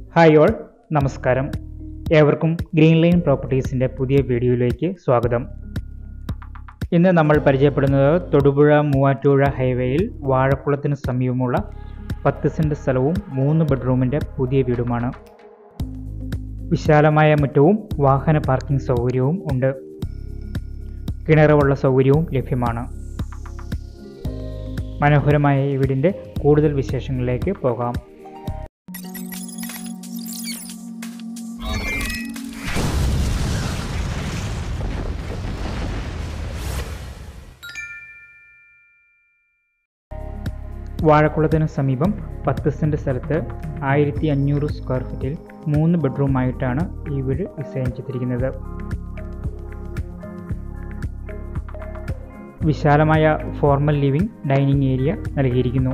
Hi all, നമസ്കാരം. ഏവർക്കും Greenline പ്രോപ്പർട്ടീസിൻ്റെ പുതിയ വീഡിയോയിലേക്ക് സ്വാഗതം. ഇന്ന് നമ്മൾ പരിചയപ്പെടുന്നത് തൊടുപുഴ മൂവാറ്റുപുഴ ഹൈവേയിൽ വാഴക്കുളത്തിന് സമീപമുള്ള 10 സെൻറ് സ്ഥലവും 3 ബെഡ്റൂമിൻ്റെ പുതിയ വീടുമാണ്. വിശാലമായ മുറ്റവും വാഹന പാർക്കിംഗ് സൗകര്യവും ഉണ്ട്. കിണറുവെള്ള സൗകര്യവും ലഭ്യമാണ്. മനോഹരമായ ഈ വീടിൻ്റെ കൂടുതൽ വിശേഷങ്ങളിലേക്ക് പോകാം. വാഴക്കുളത്തിന് സമീപം 10 സെൻറ് സ്ഥലത്ത് 1500 സ്ക്വയർ ഫീറ്റിൽ 3 ബെഡ്റൂമായിട്ടാണ് ഈ വീട് ഡിസൈൻ ചെയ്തിരിക്കുന്നത്. വിശാലമായ ഫോർമൽ ലിവിംഗ് ഡൈനിങ് ഏരിയ നൽകിയിരിക്കുന്നു.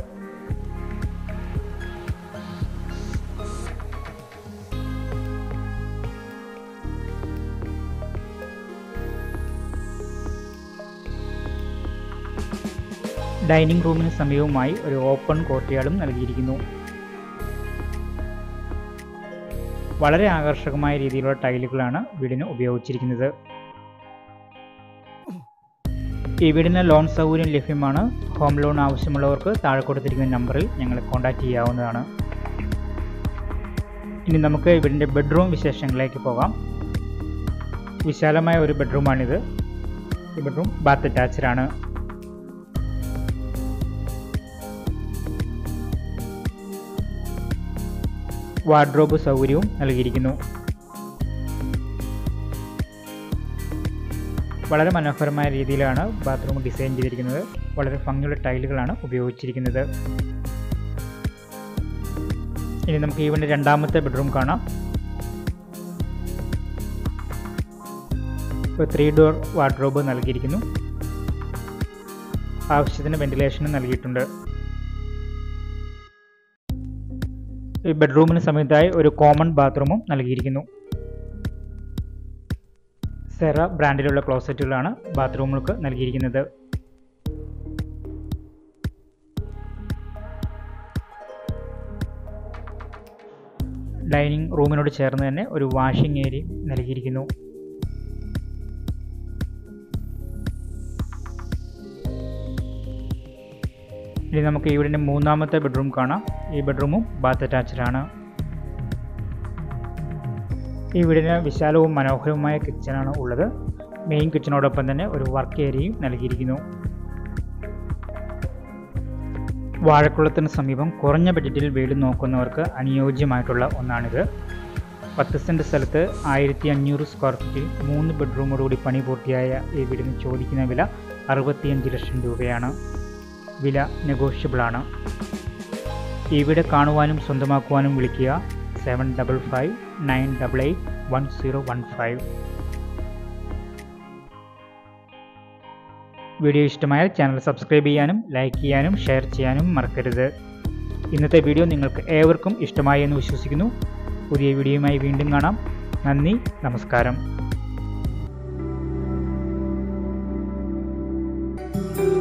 ഡൈനിങ് റൂമിന് സമീപമായി ഒരു ഓപ്പൺ കോർട്ട്യാർഡും നൽകിയിരിക്കുന്നു. വളരെ ആകർഷകമായ രീതിയിലുള്ള ടൈലുകളാണ് വീടിന് ഉപയോഗിച്ചിരിക്കുന്നത്. ഈ വീടിന് ലോൺ സൗകര്യം ലഭ്യമാണ്. ഹോം ലോൺ ആവശ്യമുള്ളവർക്ക് താഴെ കൊടുത്തിരിക്കുന്ന നമ്പറിൽ ഞങ്ങളെ കോൺടാക്റ്റ് ചെയ്യാവുന്നതാണ്. ഇനി നമുക്ക് വീടിൻ്റെ ബെഡ്റൂം വിശേഷങ്ങളിലേക്ക് പോകാം. വിശാലമായ ഒരു ബെഡ്റൂമാണിത്. ഈ ബെഡ്റൂം ബാത്ത് അറ്റാച്ച്ഡ് ആണ്. വാർഡ്രോബ് സൗകര്യവും നൽകിയിരിക്കുന്നു. വളരെ മനോഹരമായ രീതിയിലാണ് ബാത്റൂം ഡിസൈൻ ചെയ്തിരിക്കുന്നത്. വളരെ ഭംഗിയുള്ള ടൈലുകളാണ് ഉപയോഗിച്ചിരിക്കുന്നത്. ഇനി നമുക്ക് ഈ വീടിൻ്റെ രണ്ടാമത്തെ ബെഡ്റൂം കാണാം. ഒരു 3 ഡോർ വാർഡ്രോബ് നൽകിയിരിക്കുന്നു. ആവശ്യത്തിന് വെന്റിലേഷനും നൽകിയിട്ടുണ്ട്. ഈ ബെഡ്റൂമിന് സമീപത്തായി ഒരു കോമൺ ബാത്റൂമും നൽകിയിരിക്കുന്നു. സെറ ബ്രാൻഡിലുള്ള ക്ലോസറ്റുകളാണ് ബാത്റൂമുകൾക്ക് നൽകിയിരിക്കുന്നത്. ഡൈനിങ് റൂമിനോട് ചേർന്ന് തന്നെ ഒരു വാഷിംഗ് ഏരിയ നൽകിയിരിക്കുന്നു. ഇനി നമുക്ക് ഈ വീടിൻ്റെ മൂന്നാമത്തെ ബെഡ്റൂം കാണാം. ഈ ബെഡ്റൂമും ബാത്ത് അറ്റാച്ച്ഡ് ആണ്. ഈ വീടിന് വിശാലവും മനോഹരവുമായ കിച്ചണാണ് ഉള്ളത്. മെയിൻ കിച്ചണോടൊപ്പം തന്നെ ഒരു വർക്ക് ഏരിയയും നൽകിയിരിക്കുന്നു. വാഴക്കുളത്തിന് സമീപം കുറഞ്ഞ ബഡ്ജറ്റിൽ വീട് നോക്കുന്നവർക്ക് അനുയോജ്യമായിട്ടുള്ള ഒന്നാണിത്. 10 സെൻറ് സ്ഥലത്ത് 1500 സ്ക്വയർ ഫീറ്റിൽ 3 ബെഡ്റൂമോടുകൂടി പണി പൂർത്തിയായ ഈ വീടിന് ചോദിക്കുന്ന വില 65 ലക്ഷം രൂപയാണ്. വില നെഗോഷ്യബിൾ ആണ്. ഈ വീട് കാണുവാനും സ്വന്തമാക്കുവാനും വിളിക്കുക 7559881015. വീഡിയോ ഇഷ്ടമായാൽ ചാനൽ സബ്സ്ക്രൈബ് ചെയ്യാനും ലൈക്ക് ചെയ്യാനും ഷെയർ ചെയ്യാനും മറക്കരുത്. ഇന്നത്തെ വീഡിയോ നിങ്ങൾക്ക് ഏവർക്കും ഇഷ്ടമായി എന്ന് വിശ്വസിക്കുന്നു. പുതിയ വീഡിയോയുമായി വീണ്ടും കാണാം. നന്ദി, നമസ്കാരം.